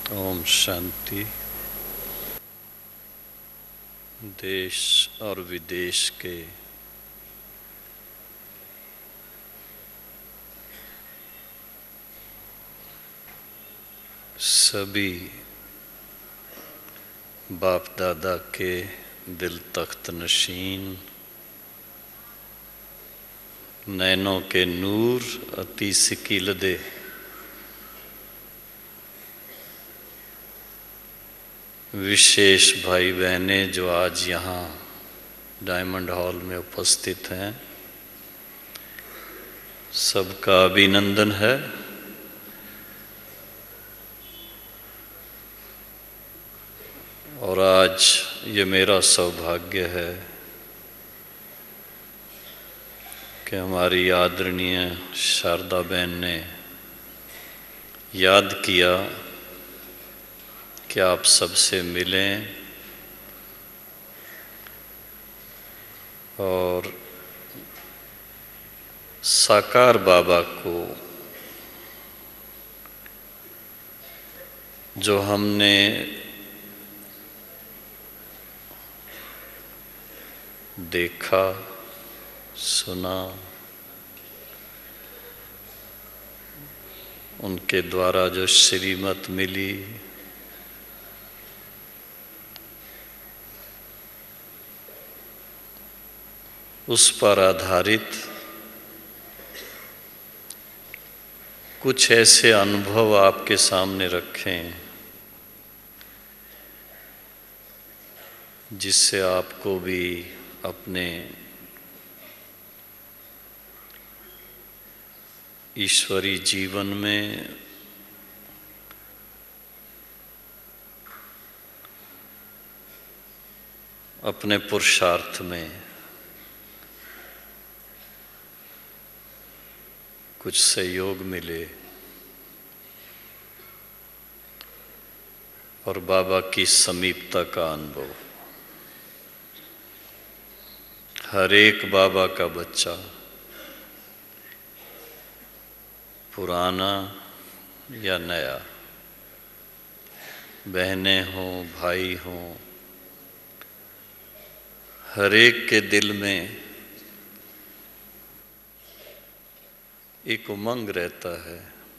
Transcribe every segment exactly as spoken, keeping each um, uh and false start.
ओम शांति। देश और विदेश के सभी बाप दादा के दिल तख्त नशीन, नैनों के नूर अति सिकीलदे विशेष भाई बहनें जो आज यहाँ डायमंड हॉल में उपस्थित हैं, सबका अभिनंदन है। और आज ये मेरा सौभाग्य है कि हमारी आदरणीय शारदा बहन ने याद किया कि आप सबसे मिलें और साकार बाबा को जो हमने देखा, सुना, उनके द्वारा जो श्रीमत मिली, उस पर आधारित कुछ ऐसे अनुभव आपके सामने रखें जिससे आपको भी अपने ईश्वरी जीवन में अपने पुरुषार्थ में कुछ सहयोग मिले और बाबा की समीपता का अनुभव। हर एक बाबा का बच्चा, पुराना या नया, बहनें हों भाई हों, हर एक के दिल में एक उमंग रहता है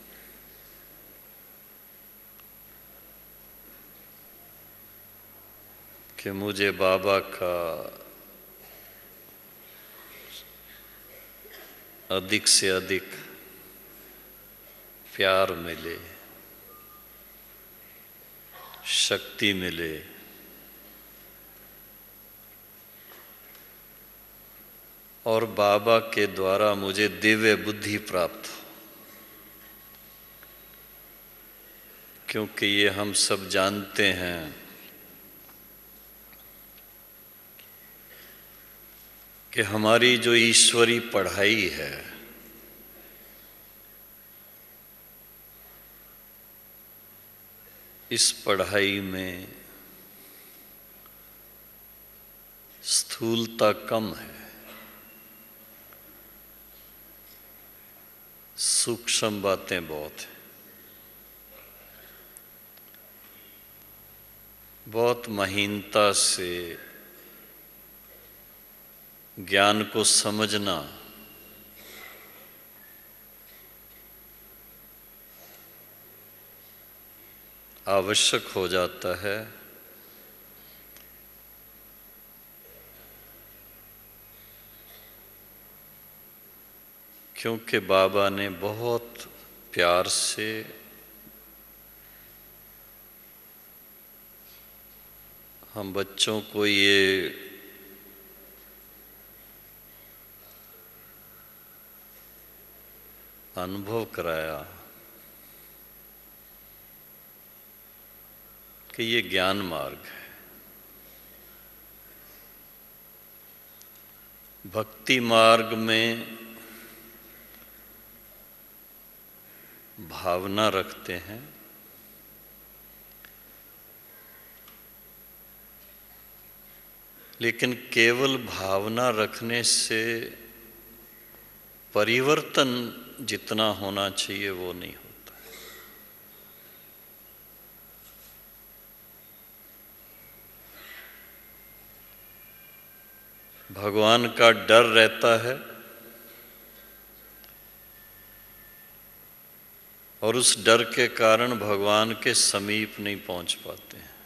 कि मुझे बाबा का अधिक से अधिक प्यार मिले, शक्ति मिले, और बाबा के द्वारा मुझे दिव्य बुद्धि प्राप्त हो। क्योंकि ये हम सब जानते हैं कि हमारी जो ईश्वरी पढ़ाई है, इस पढ़ाई में स्थूलता कम है, सूक्ष्म बातें बहुत हैं। बहुत महीनता से ज्ञान को समझना आवश्यक हो जाता है। क्योंकि बाबा ने बहुत प्यार से हम बच्चों को ये अनुभव कराया कि ये ज्ञान मार्ग है। भक्ति मार्ग में भावना रखते हैं, लेकिन केवल भावना रखने से परिवर्तन जितना होना चाहिए वो नहीं होता। भगवान का डर रहता है और उस डर के कारण भगवान के समीप नहीं पहुंच पाते हैं।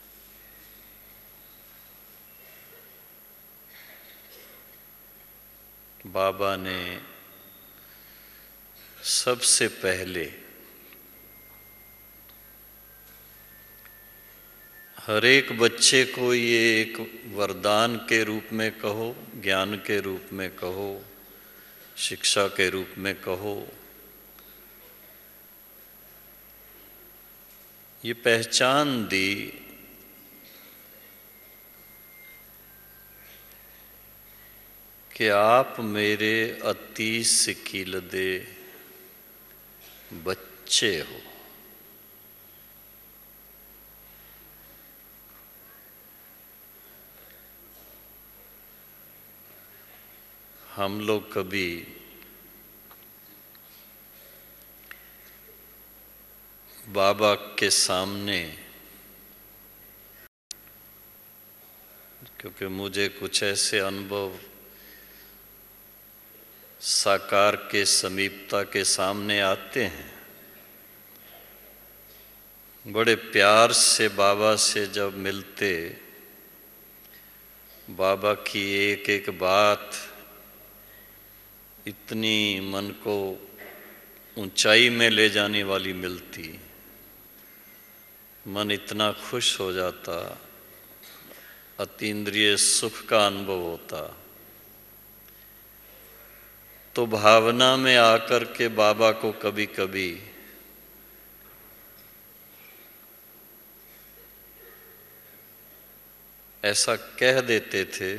बाबा ने सबसे पहले हर एक बच्चे को ये एक वरदान के रूप में कहो, ज्ञान के रूप में कहो, शिक्षा के रूप में कहो, ये पहचान दी कि आप मेरे अति सिकीलदे बच्चे हो। हम लोग कभी बाबा के सामने, क्योंकि मुझे कुछ ऐसे अनुभव साकार के समीपता के सामने आते हैं, बड़े प्यार से बाबा से जब मिलते, बाबा की एक एक बात इतनी मन को ऊंचाई में ले जाने वाली मिलती, मन इतना खुश हो जाता, अतीन्द्रिय सुख का अनुभव होता। तो भावना में आकर के बाबा को कभी कभी ऐसा कह देते थे,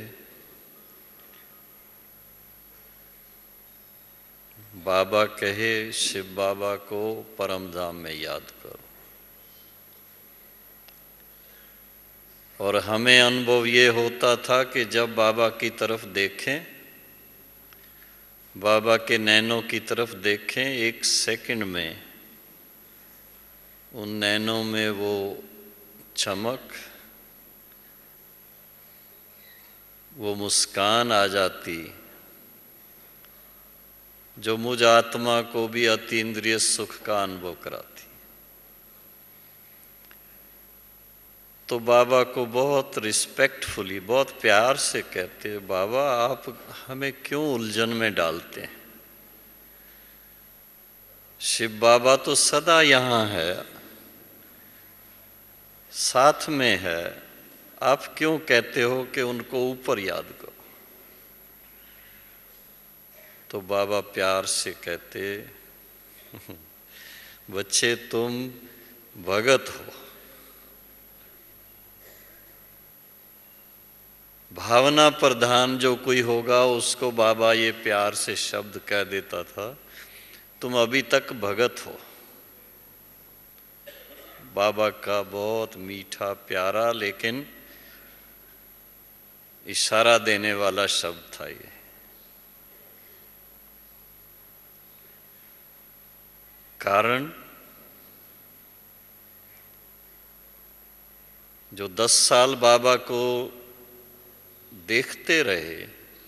बाबा कहे शिव बाबा को परम धाम में याद करो। और हमें अनुभव ये होता था कि जब बाबा की तरफ देखें, बाबा के नैनों की तरफ देखें, एक सेकंड में उन नैनों में वो चमक, वो मुस्कान आ जाती जो मुझ आत्मा को भी अतीन्द्रिय सुख का अनुभव कराती। तो बाबा को बहुत रिस्पेक्टफुली, बहुत प्यार से कहते, बाबा आप हमें क्यों उलझन में डालते हैं? शिव बाबा तो सदा यहाँ है, साथ में है, आप क्यों कहते हो कि उनको ऊपर याद करो? तो बाबा प्यार से कहते, बच्चे तुम भगत हो। भावना प्रधान जो कोई होगा उसको बाबा ये प्यार से शब्द कह देता था, तुम अभी तक भगत हो। बाबा का बहुत मीठा प्यारा लेकिन इशारा देने वाला शब्द था ये। कारण जो दस साल बाबा को देखते रहे,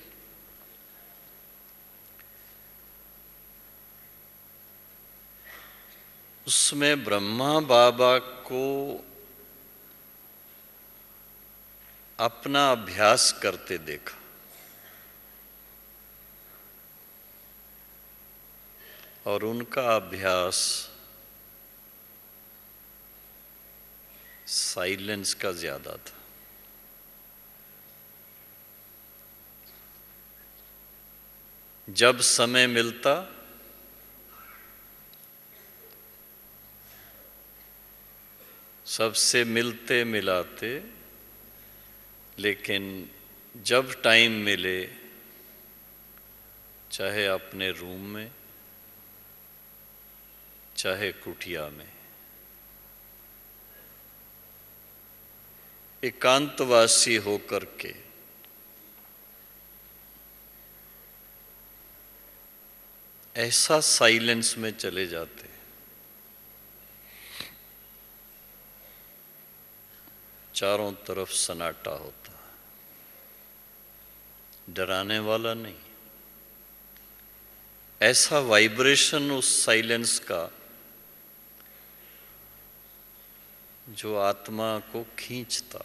उसमें ब्रह्मा बाबा को अपना अभ्यास करते देखा। और उनका अभ्यास साइलेंस का ज्यादा था। जब समय मिलता सबसे मिलते मिलाते, लेकिन जब टाइम मिले, चाहे अपने रूम में, चाहे कुटिया में, एकांतवासी होकर के ऐसा साइलेंस में चले जाते, चारों तरफ सन्नाटा होता, डराने वाला नहीं। ऐसा वाइब्रेशन उस साइलेंस का जो आत्मा को खींचता,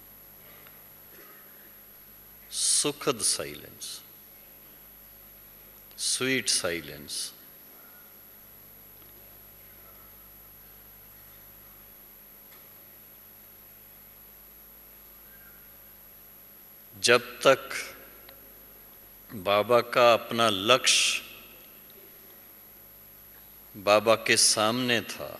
सुखद साइलेंस, स्वीट साइलेंस। जब तक बाबा का अपना लक्ष्य बाबा के सामने था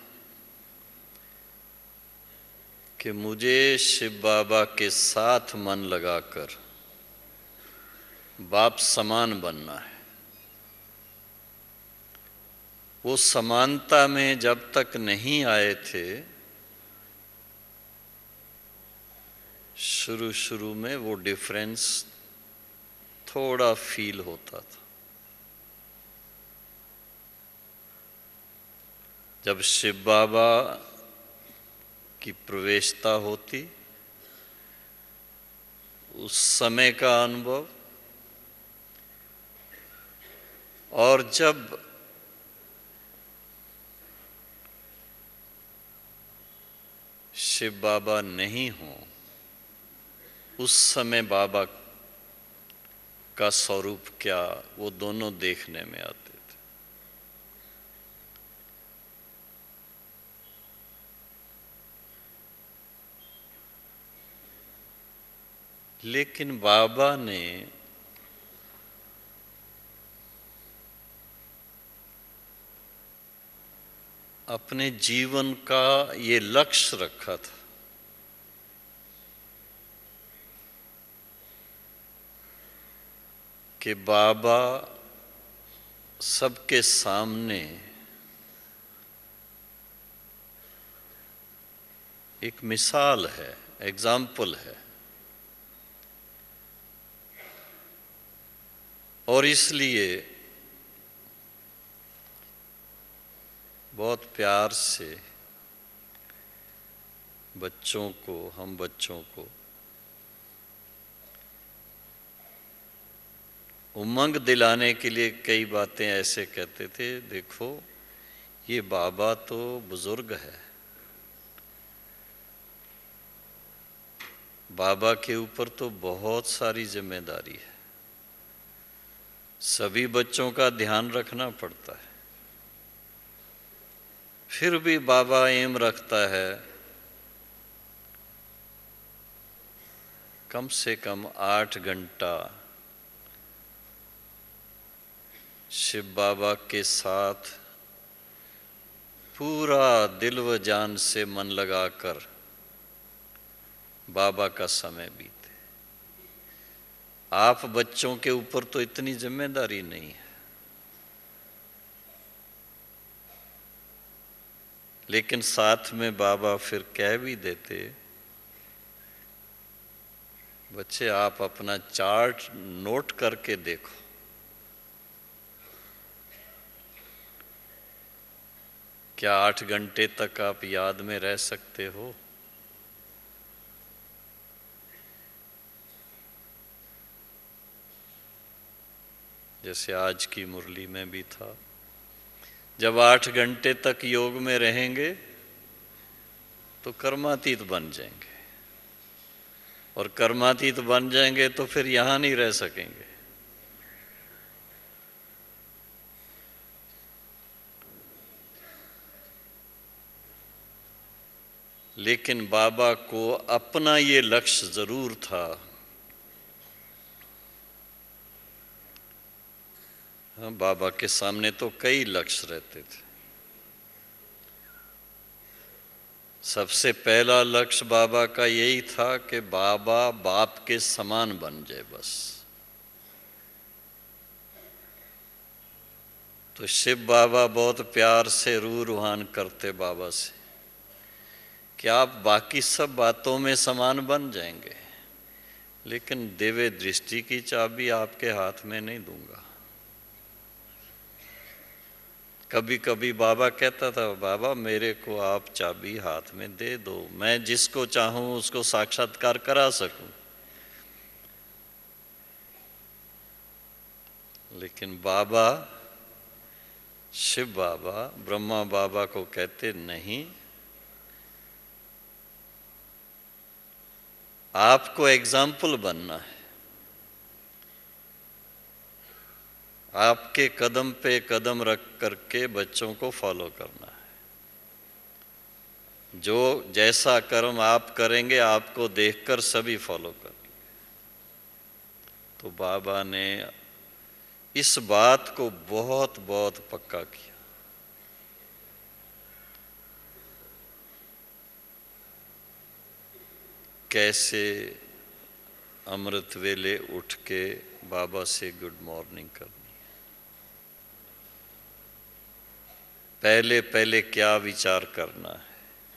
कि मुझे शिव बाबा के साथ मन लगाकर बाप समान बनना है, वो समानता में जब तक नहीं आए थे, शुरू शुरू में वो डिफरेंस थोड़ा फील होता था। जब शिव बाबा की प्रवेशता होती, उस समय का अनुभव, और जब शिव बाबा नहीं हो, उस समय बाबा का स्वरूप क्या, वो दोनों देखने में आते थे। लेकिन बाबा ने अपने जीवन का ये लक्ष्य रखा था कि बाबा सबके सामने एक मिसाल है, एग्जाम्पल है, और इसलिए बहुत प्यार से बच्चों को, हम बच्चों को उमंग दिलाने के लिए कई बातें ऐसे कहते थे। देखो, ये बाबा तो बुजुर्ग है, बाबा के ऊपर तो बहुत सारी जिम्मेदारी है, सभी बच्चों का ध्यान रखना पड़ता है। फिर भी बाबा एम रखता है कम से कम आठ घंटा शिव बाबा के साथ पूरा दिल व जान से मन लगाकर बाबा का समय बीते। आप बच्चों के ऊपर तो इतनी जिम्मेदारी नहीं है, लेकिन साथ में बाबा फिर कह भी देते, बच्चे आप अपना चार्ट नोट करके देखो, क्या आठ घंटे तक आप याद में रह सकते हो? जैसे आज की मुरली में भी था, जब आठ घंटे तक योग में रहेंगे तो कर्मातीत बन जाएंगे, और कर्मातीत बन जाएंगे तो फिर यहां नहीं रह सकेंगे। लेकिन बाबा को अपना ये लक्ष्य जरूर था। हाँ, बाबा के सामने तो कई लक्ष्य रहते थे। सबसे पहला लक्ष्य बाबा का यही था कि बाबा बाप के समान बन जाए बस। तो शिव बाबा बहुत प्यार से रूह रूहान करते बाबा से कि आप बाकी सब बातों में समान बन जाएंगे, लेकिन दिव्य दृष्टि की चाबी आपके हाथ में नहीं दूंगा। कभी कभी बाबा कहता था, बाबा मेरे को आप चाबी हाथ में दे दो, मैं जिसको चाहूं उसको साक्षात्कार करा सकूं। लेकिन बाबा, शिव बाबा ब्रह्मा बाबा को कहते नहीं, आपको एग्जाम्पल बनना है, आपके कदम पे कदम रख करके बच्चों को फॉलो करना है। जो जैसा कर्म आप करेंगे आपको देखकर सभी फॉलो करेंगे। तो बाबा ने इस बात को बहुत बहुत पक्का किया। कैसे अमृत वेले उठ के बाबा से गुड मॉर्निंग करनी, पहले पहले क्या विचार करना है,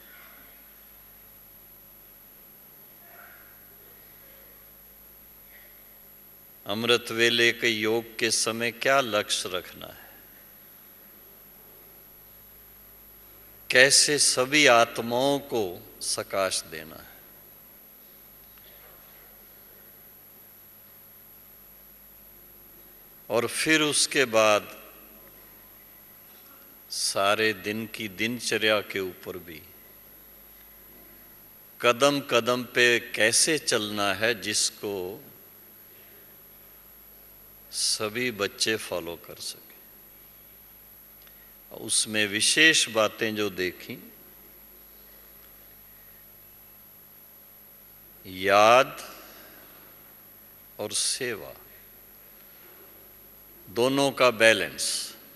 अमृत वेले के योग के समय क्या लक्ष्य रखना है, कैसे सभी आत्माओं को सकाश देना है। और फिर उसके बाद सारे दिन की दिनचर्या के ऊपर भी कदम कदम पे कैसे चलना है, जिसको सभी बच्चे फॉलो कर सके। उसमें विशेष बातें जो देखी, याद और सेवा दोनों का बैलेंस,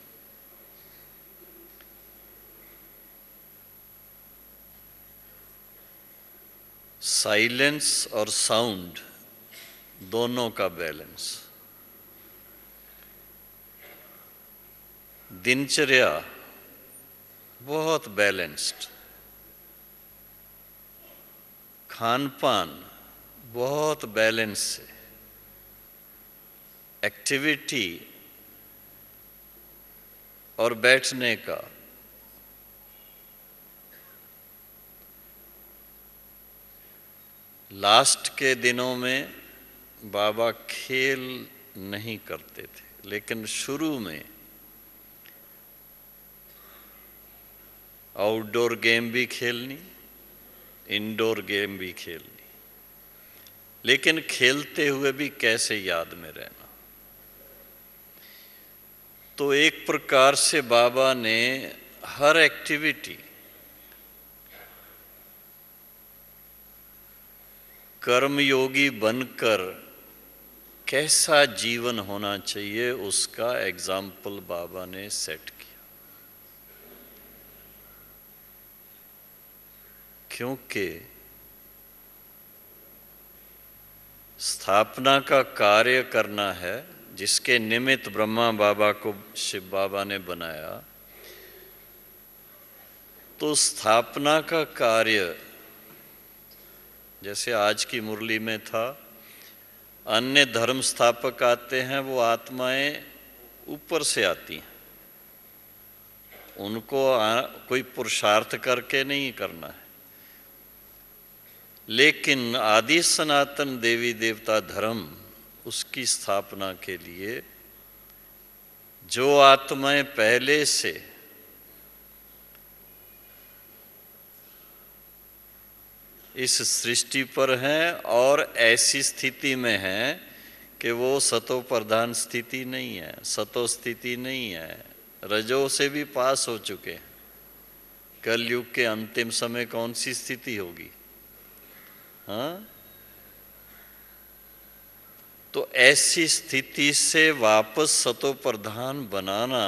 साइलेंस और साउंड दोनों का बैलेंस, दिनचर्या बहुत बैलेंस्ड, खान पान बहुत बैलेंस से, एक्टिविटी और बैठने का लास्ट के दिनों में बाबा खेल नहीं करते थे, लेकिन शुरू में आउटडोर गेम भी खेलनी, इंडोर गेम भी खेलनी, लेकिन खेलते हुए भी कैसे याद में रहना। तो एक प्रकार से बाबा ने हर एक्टिविटी कर्मयोगी बनकर कैसा जीवन होना चाहिए, उसका एग्जाम्पल बाबा ने सेट किया। क्योंकि स्थापना का कार्य करना है, जिसके निमित्त ब्रह्मा बाबा को शिव बाबा ने बनाया, तो स्थापना का कार्य जैसे आज की मुरली में था, अन्य धर्म स्थापक आते हैं, वो आत्माएं ऊपर से आती हैं, उनको आ, कोई पुरुषार्थ करके नहीं करना है। लेकिन आदि सनातन देवी देवता धर्म, उसकी स्थापना के लिए जो आत्माएं पहले से इस सृष्टि पर हैं और ऐसी स्थिति में हैं कि वो सतो प्रधान स्थिति नहीं है, सतो स्थिति नहीं है, रजो से भी पास हो चुके हैं। कलयुग के अंतिम समय कौन सी स्थिति होगी? हाँ, तो ऐसी स्थिति से वापस सतो प्रधान बनाना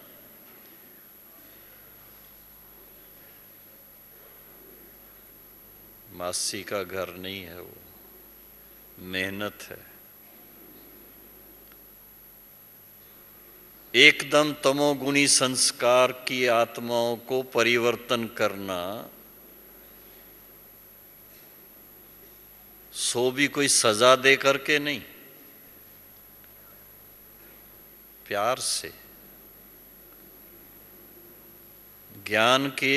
मासी का घर नहीं है, वो मेहनत है। एकदम तमोगुणी संस्कार की आत्माओं को परिवर्तन करना, सो भी कोई सजा दे करके नहीं, प्यार से, ज्ञान के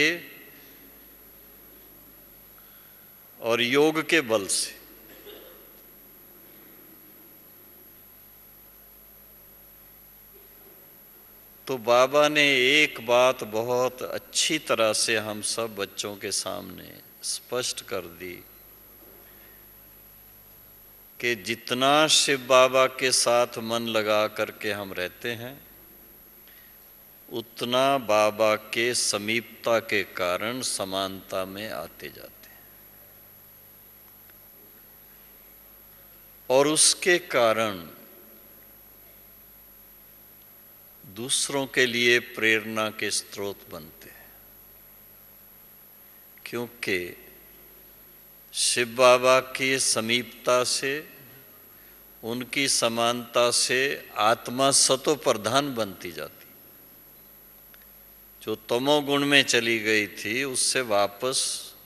और योग के बल से। तो बाबा ने एक बात बहुत अच्छी तरह से हम सब बच्चों के सामने स्पष्ट कर दी कि जितना शिव बाबा के साथ मन लगा करके हम रहते हैं, उतना बाबा के समीपता के कारण समानता में आते जाते हैं, और उसके कारण दूसरों के लिए प्रेरणा के स्रोत बनते हैं। क्योंकि शिव बाबा की समीपता से, उनकी समानता से आत्मा सतो प्रधान बनती जाती। जो तमोगुण में चली गई थी उससे वापस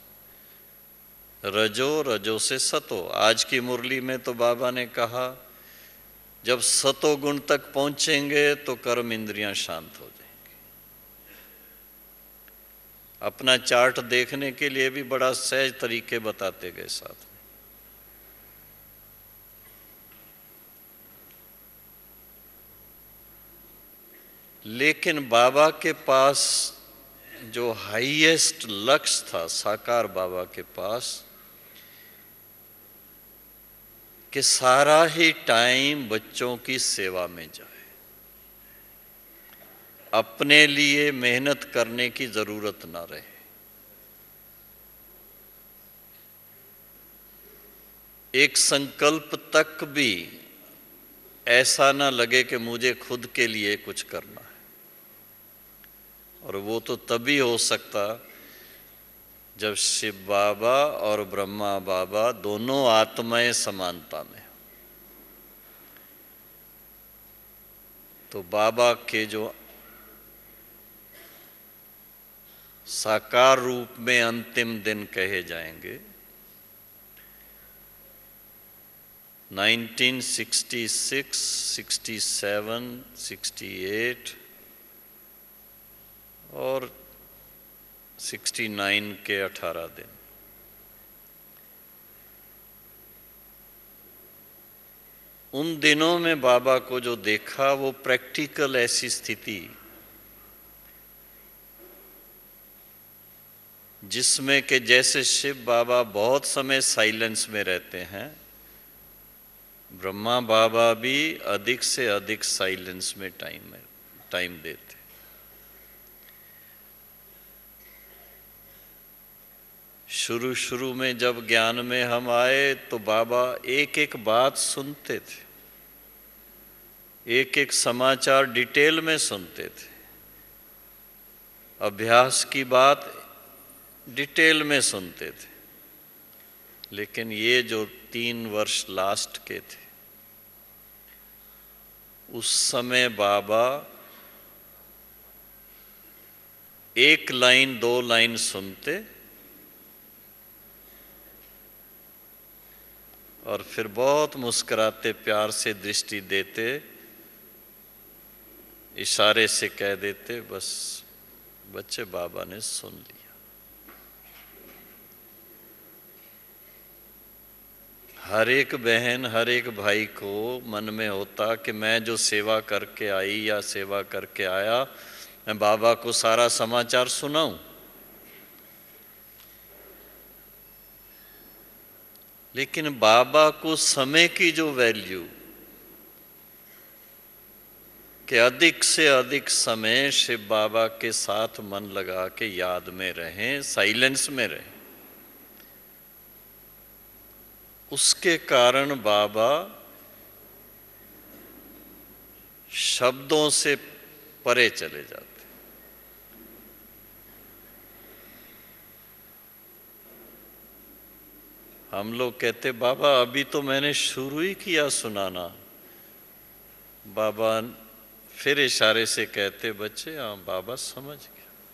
रजो, रजो से सतो। आज की मुरली में तो बाबा ने कहा जब सतो गुण तक पहुंचेंगे तो कर्म इंद्रियां शांत हो जाएंगी। अपना चार्ट देखने के लिए भी बड़ा सहज तरीके बताते गए साथ में। लेकिन बाबा के पास जो हाईएस्ट लक्ष्य था, साकार बाबा के पास, कि सारा ही टाइम बच्चों की सेवा में जाए, अपने लिए मेहनत करने की जरूरत ना रहे। एक संकल्प तक भी ऐसा ना लगे कि मुझे खुद के लिए कुछ करना है। और वो तो तभी हो सकता जब शिव बाबा और ब्रह्मा बाबा दोनों आत्माएं समानता में। तो बाबा के जो साकार रूप में अंतिम दिन कहे जाएंगे, nineteen sixty six, sixty seven, sixty eight और सिक्सटी नाइन के अठारह दिन, उन दिनों में बाबा को जो देखा वो प्रैक्टिकल ऐसी स्थिति जिसमें कि जैसे शिव बाबा बहुत समय साइलेंस में रहते हैं, ब्रह्मा बाबा भी अधिक से अधिक साइलेंस में टाइम में टाइम देते। शुरू शुरू में जब ज्ञान में हम आए तो बाबा एक एक बात सुनते थे, एक एक समाचार डिटेल में सुनते थे, अभ्यास की बात डिटेल में सुनते थे। लेकिन ये जो तीन वर्ष लास्ट के थे, उस समय बाबा एक लाइन दो लाइन सुनते और फिर बहुत मुस्कुराते प्यार से दृष्टि देते, इशारे से कह देते, बस बच्चे बाबा ने सुन लिया। हर एक बहन, हर एक भाई को मन में होता कि मैं जो सेवा करके आई या सेवा करके आया, मैं बाबा को सारा समाचार सुनाऊं। लेकिन बाबा को समय की जो वैल्यू, कि अधिक से अधिक समय शिव बाबा के साथ मन लगा के याद में रहें, साइलेंस में रहें, उसके कारण बाबा शब्दों से परे चले जाते। हम लोग कहते बाबा अभी तो मैंने शुरू ही किया सुनाना। बाबा फिर इशारे से कहते, बच्चे हाँ बाबा समझ गया।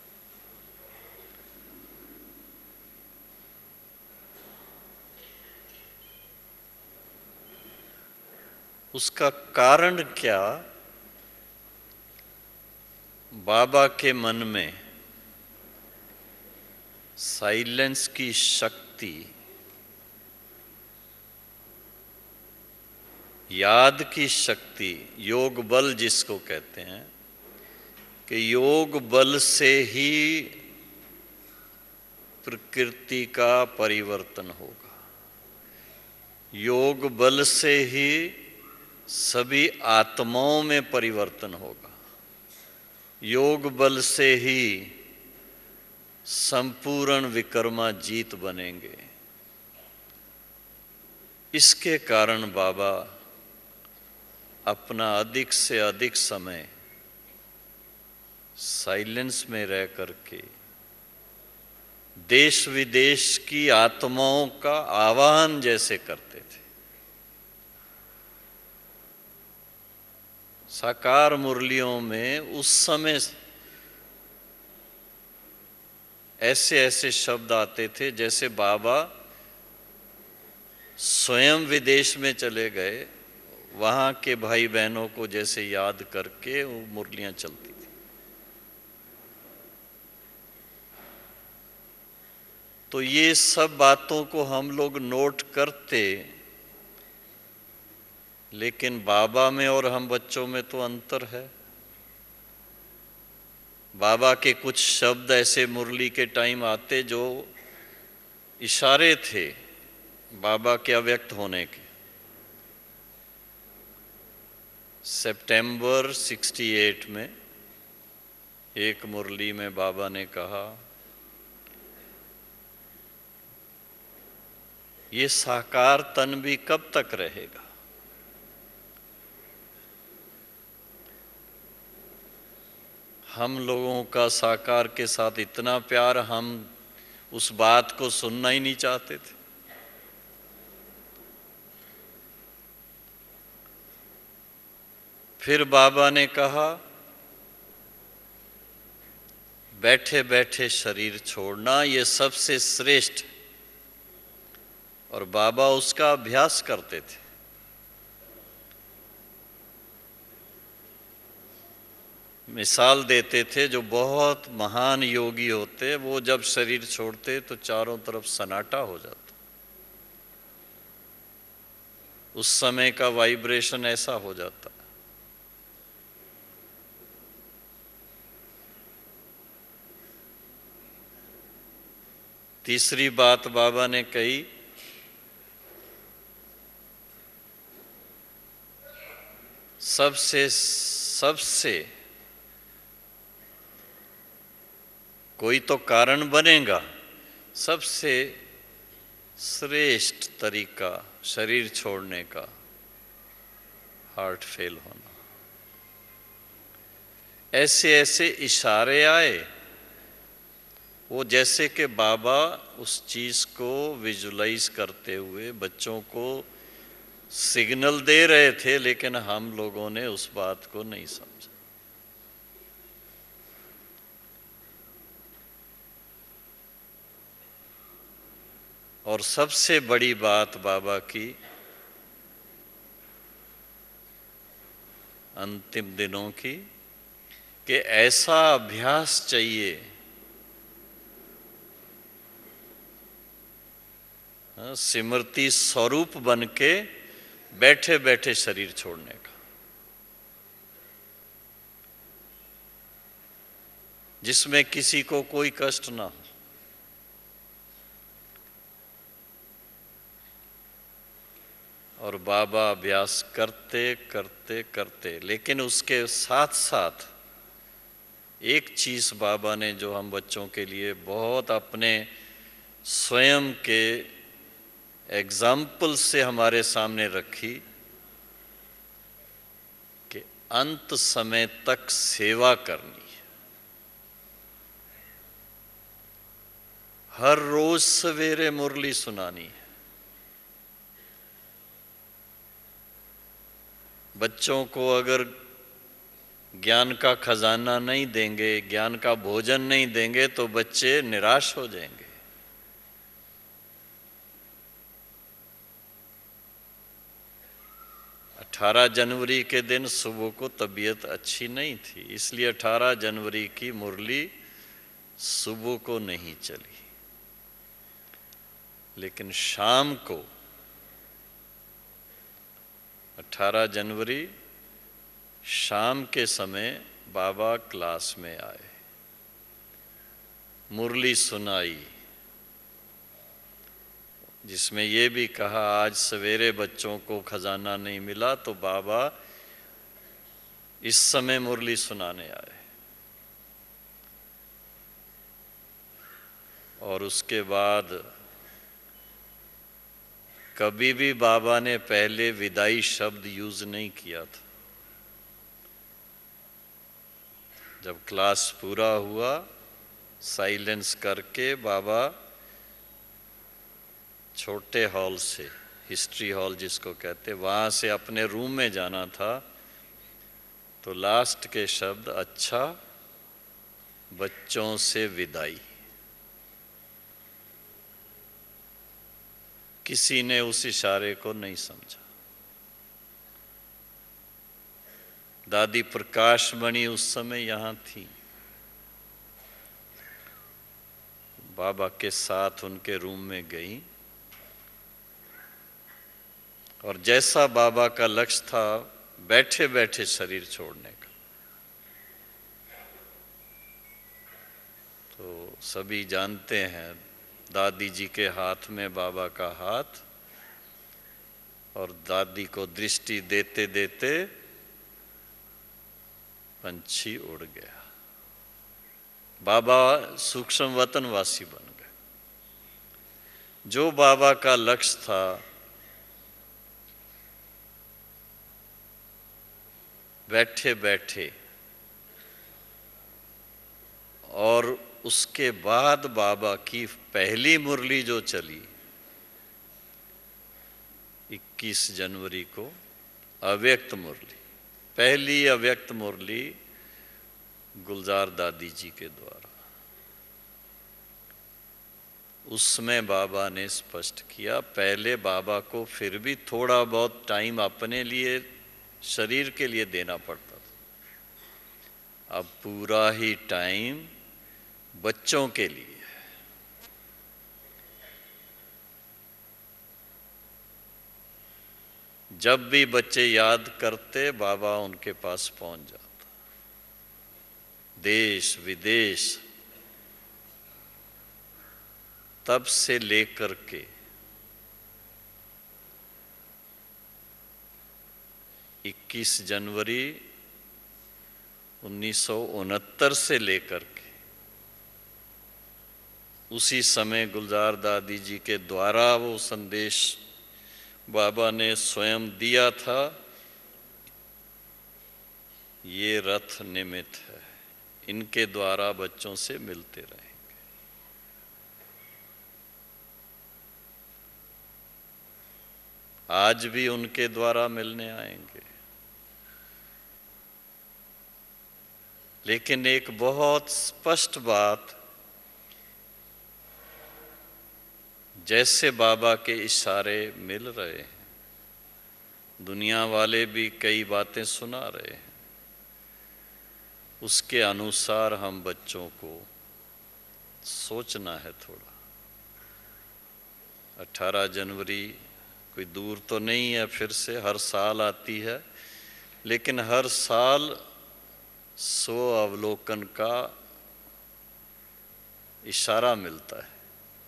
उसका कारण क्या? बाबा के मन में साइलेंस की शक्ति, याद की शक्ति, योग बल जिसको कहते हैं, कि योग बल से ही प्रकृति का परिवर्तन होगा, योग बल से ही सभी आत्माओं में परिवर्तन होगा, योग बल से ही संपूर्ण विकर्मा जीत बनेंगे। इसके कारण बाबा अपना अधिक से अधिक समय साइलेंस में रह करके देश विदेश की आत्माओं का आह्वान जैसे करते थे। साकार मुरलियों में उस समय ऐसे ऐसे शब्द आते थे जैसे बाबा स्वयं विदेश में चले गए, वहाँ के भाई बहनों को जैसे याद करके वो मुरलियाँ चलती थी। तो ये सब बातों को हम लोग नोट करते, लेकिन बाबा में और हम बच्चों में तो अंतर है। बाबा के कुछ शब्द ऐसे मुरली के टाइम आते जो इशारे थे बाबा के अव्यक्त होने के। सितंबर अड़सठ में एक मुरली में बाबा ने कहा, ये साकार तन भी कब तक रहेगा? हम लोगों का साकार के साथ इतना प्यार, हम उस बात को सुनना ही नहीं चाहते थे। फिर बाबा ने कहा, बैठे बैठे शरीर छोड़ना ये सबसे श्रेष्ठ, और बाबा उसका अभ्यास करते थे। मिसाल देते थे, जो बहुत महान योगी होते वो जब शरीर छोड़ते तो चारों तरफ सन्नाटा हो जाता। उस समय का वाइब्रेशन ऐसा हो जाता। तीसरी बात बाबा ने कही, सबसे सबसे कोई तो कारण बनेगा, सबसे श्रेष्ठ तरीका शरीर छोड़ने का हार्ट फेल होना। ऐसे ऐसे इशारे आए, वो जैसे कि बाबा उस चीज को विजुलाइज करते हुए बच्चों को सिग्नल दे रहे थे, लेकिन हम लोगों ने उस बात को नहीं समझा। और सबसे बड़ी बात बाबा की अंतिम दिनों की, कि ऐसा अभ्यास चाहिए, स्मृति स्वरूप बन के बैठे बैठे शरीर छोड़ने का, जिसमें किसी को कोई कष्ट ना हो। और बाबा अभ्यास करते करते करते, लेकिन उसके साथ साथ एक चीज बाबा ने जो हम बच्चों के लिए बहुत अपने स्वयं के एग्जाम्पल से हमारे सामने रखी, कि अंत समय तक सेवा करनी है। हर रोज सवेरे मुरली सुनानी है। बच्चों को अगर ज्ञान का खजाना नहीं देंगे, ज्ञान का भोजन नहीं देंगे, तो बच्चे निराश हो जाएंगे। अठारह जनवरी के दिन सुबह को तबीयत अच्छी नहीं थी, इसलिए अठारह जनवरी की मुरली सुबह को नहीं चली, लेकिन शाम को अठारह जनवरी शाम के समय बाबा क्लास में आए, मुरली सुनाई, जिसमें ये भी कहा आज सवेरे बच्चों को खजाना नहीं मिला तो बाबा इस समय मुरली सुनाने आए। और उसके बाद कभी भी बाबा ने पहले विदाई शब्द यूज नहीं किया था। जब क्लास पूरा हुआ, साइलेंस करके बाबा छोटे हॉल से, हिस्ट्री हॉल जिसको कहते, वहाँ से अपने रूम में जाना था, तो लास्ट के शब्द, अच्छा बच्चों से विदाई। किसी ने उस इशारे को नहीं समझा। दादी प्रकाशमणि उस समय यहाँ थी, बाबा के साथ उनके रूम में गई, और जैसा बाबा का लक्ष्य था बैठे बैठे शरीर छोड़ने का, तो सभी जानते हैं दादी जी के हाथ में बाबा का हाथ, और दादी को दृष्टि देते देते पंछी उड़ गया। बाबा सूक्ष्म वतनवासी बन गए। जो बाबा का लक्ष्य था बैठे बैठे, और उसके बाद बाबा की पहली मुरली जो चली इक्कीस जनवरी को, अव्यक्त मुरली, पहली अव्यक्त मुरली गुलजार दादी जी के द्वारा, उसमें बाबा ने स्पष्ट किया, पहले बाबा को फिर भी थोड़ा बहुत टाइम अपने लिए, शरीर के लिए देना पड़ता था, अब पूरा ही टाइम बच्चों के लिए। जब भी बच्चे याद करते बाबा उनके पास पहुंच जाता। देश विदेश तब से लेकर के इक्कीस जनवरी उन्नीस सौ उनहत्तर से लेकर के उसी समय गुलजार दादी जी के द्वारा वो संदेश बाबा ने स्वयं दिया था, ये रथ निमित्त है, इनके द्वारा बच्चों से मिलते रहेंगे। आज भी उनके द्वारा मिलने आएंगे, लेकिन एक बहुत स्पष्ट बात, जैसे बाबा के इशारे मिल रहे हैं, दुनिया वाले भी कई बातें सुना रहे हैं, उसके अनुसार हम बच्चों को सोचना है थोड़ा। अठारह जनवरी कोई दूर तो नहीं है, फिर से हर साल आती है, लेकिन हर साल स्व अवलोकन का इशारा मिलता है।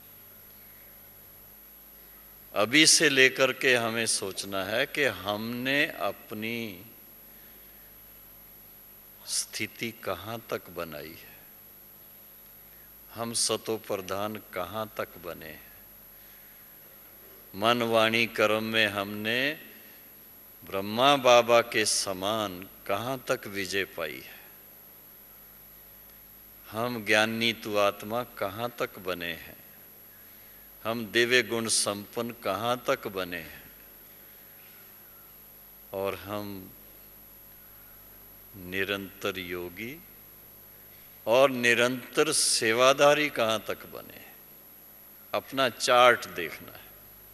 अभी से लेकर के हमें सोचना है कि हमने अपनी स्थिति कहाँ तक बनाई है, हम सतो प्रधान कहाँ तक बने हैं, मन वाणी कर्म में हमने ब्रह्मा बाबा के समान कहाँ तक विजय पाई है, हम ज्ञानी तु आत्मा कहाँ तक बने हैं, हम दिव्य गुण संपन्न कहाँ तक बने हैं, और हम निरंतर योगी और निरंतर सेवाधारी कहाँ तक बने हैं। अपना चार्ट देखना है।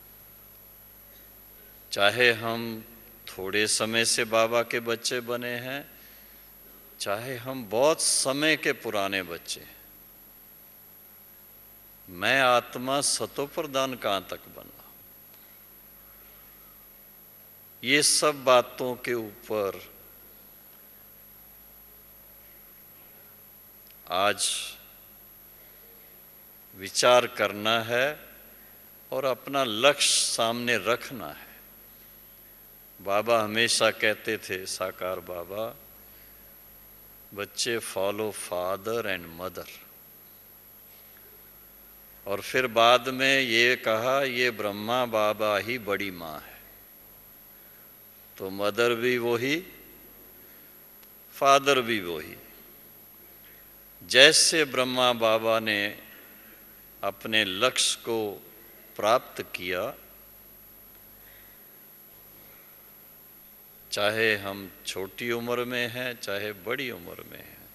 चाहे हम थोड़े समय से बाबा के बच्चे बने हैं, चाहे हम बहुत समय के पुराने बच्चे हैं, मैं आत्मा सतो प्रधान कहाँ तक बना। ये सब बातों के ऊपर आज विचार करना है और अपना लक्ष्य सामने रखना है। बाबा हमेशा कहते थे, साकार बाबा, बच्चे फॉलो फादर एंड मदर। और फिर बाद में ये कहा, ये ब्रह्मा बाबा ही बड़ी माँ है। तो मदर भी वही, फादर भी वही। जैसे ब्रह्मा बाबा ने अपने लक्ष्य को प्राप्त किया, चाहे हम छोटी उम्र में हैं चाहे बड़ी उम्र में हैं,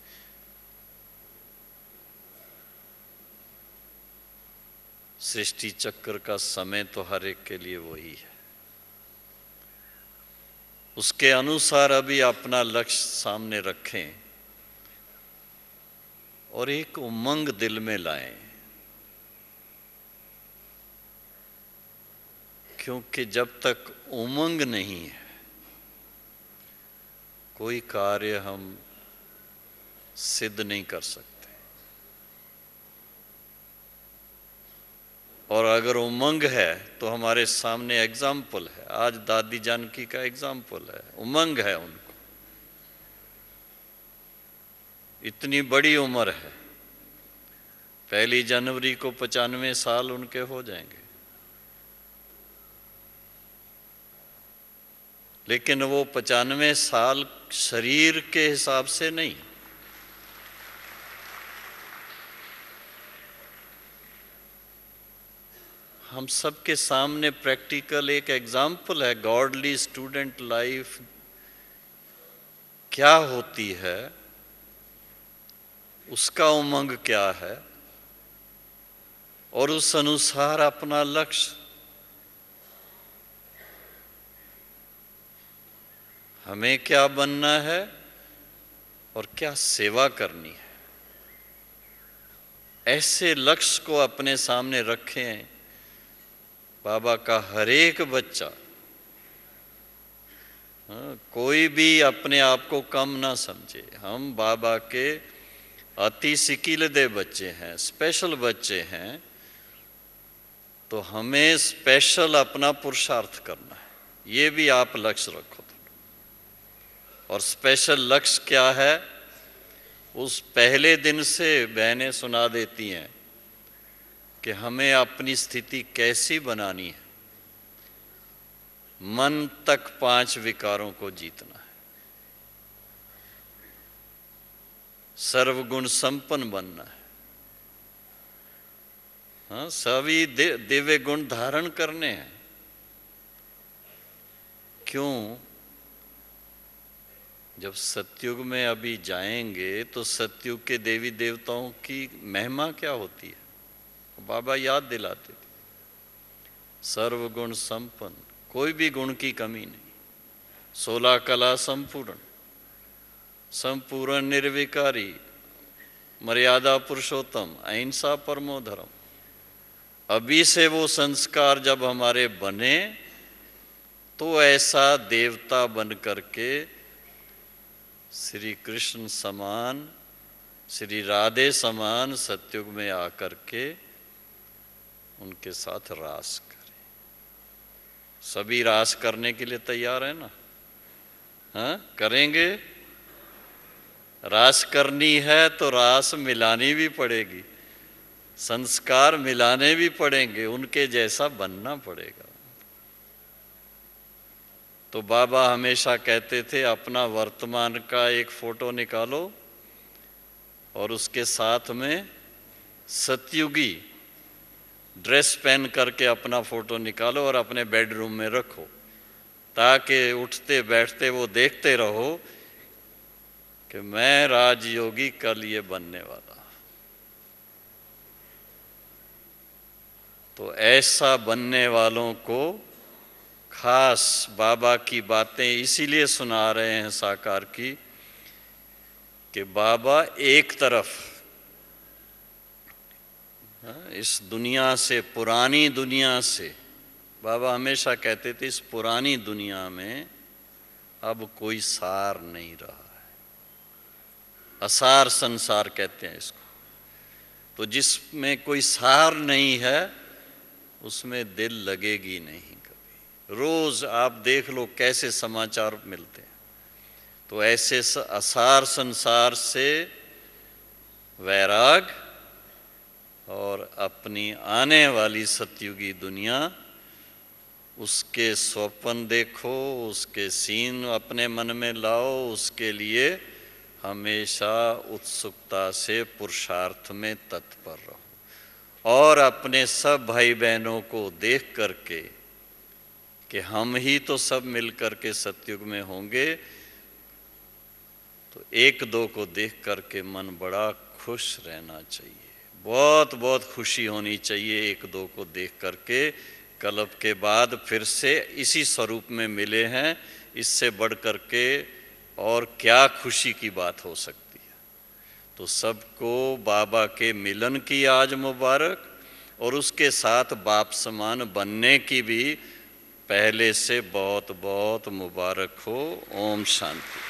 सृष्टि चक्र का समय तो हर एक के लिए वही है। उसके अनुसार अभी अपना लक्ष्य सामने रखें और एक उमंग दिल में लाएं, क्योंकि जब तक उमंग नहीं है कोई कार्य हम सिद्ध नहीं कर सकते। और अगर उमंग है तो हमारे सामने एग्जाम्पल है। आज दादी जानकी का एग्जाम्पल है, उमंग है उनको, इतनी बड़ी उम्र है। पहली जनवरी को पचानवे साल उनके हो जाएंगे, लेकिन वो पचानवे साल शरीर के हिसाब से नहीं, हम सबके सामने प्रैक्टिकल एक एग्जाम्पल है। गॉडली स्टूडेंट लाइफ क्या होती है, उसका उमंग क्या है, और उस अनुसार अपना लक्ष्य। हमें क्या बनना है और क्या सेवा करनी है, ऐसे लक्ष्य को अपने सामने रखें। बाबा का हर एक बच्चा, हाँ, कोई भी अपने आप को कम ना समझे। हम बाबा के अति सिकीलदे बच्चे हैं, स्पेशल बच्चे हैं, तो हमें स्पेशल अपना पुरुषार्थ करना है। ये भी आप लक्ष्य रखो। और स्पेशल लक्ष्य क्या है, उस पहले दिन से बहनें सुना देती हैं कि हमें अपनी स्थिति कैसी बनानी है। मन तक पांच विकारों को जीतना है, सर्वगुण संपन्न बनना है, हाँ, सभी दिव्य गुण धारण करने हैं। क्यों? जब सतयुग में अभी जाएंगे तो सतयुग के देवी देवताओं की महिमा क्या होती है, बाबा याद दिलाते थे। सर्वगुण संपन्न, कोई भी गुण की कमी नहीं, सोलह कला संपूर्ण, संपूर्ण निर्विकारी, मर्यादा पुरुषोत्तम, अहिंसा परमो धर्म। अभी से वो संस्कार जब हमारे बने तो ऐसा देवता बन करके श्री कृष्ण समान, श्री राधे समान सतयुग में आकर के उनके साथ रास करें। सभी रास करने के लिए तैयार है ना? हाँ, करेंगे। रास करनी है तो रास मिलानी भी पड़ेगी, संस्कार मिलाने भी पड़ेंगे, उनके जैसा बनना पड़ेगा। तो बाबा हमेशा कहते थे, अपना वर्तमान का एक फोटो निकालो और उसके साथ में सतयुगी ड्रेस पहन करके अपना फोटो निकालो और अपने बेडरूम में रखो, ताकि उठते बैठते वो देखते रहो कि मैं राजयोगी कल ये बनने वाला। तो ऐसा बनने वालों को खास बाबा की बातें इसीलिए सुना रहे हैं साकार की, कि बाबा एक तरफ इस दुनिया से, पुरानी दुनिया से, बाबा हमेशा कहते थे इस पुरानी दुनिया में अब कोई सार नहीं रहा है। असार संसार कहते हैं इसको। तो जिसमें कोई सार नहीं है उसमें दिल लगेगी नहीं कभी। रोज आप देख लो कैसे समाचार मिलते हैं। तो ऐसे असार संसार से वैराग और अपनी आने वाली सतयुगी दुनिया, उसके स्वप्न देखो, उसके सीन अपने मन में लाओ, उसके लिए हमेशा उत्सुकता से पुरुषार्थ में तत्पर रहो। और अपने सब भाई बहनों को देख करके कि हम ही तो सब मिल करके सतयुग में होंगे, तो एक दो को देख करके मन बड़ा खुश रहना चाहिए। बहुत बहुत खुशी होनी चाहिए एक दो को देख करके। कल्प के बाद फिर से इसी स्वरूप में मिले हैं, इससे बढ़ करके और क्या खुशी की बात हो सकती है। तो सबको बाबा के मिलन की आज मुबारक, और उसके साथ बाप समान बनने की भी पहले से बहुत बहुत मुबारक हो। ओम शांति।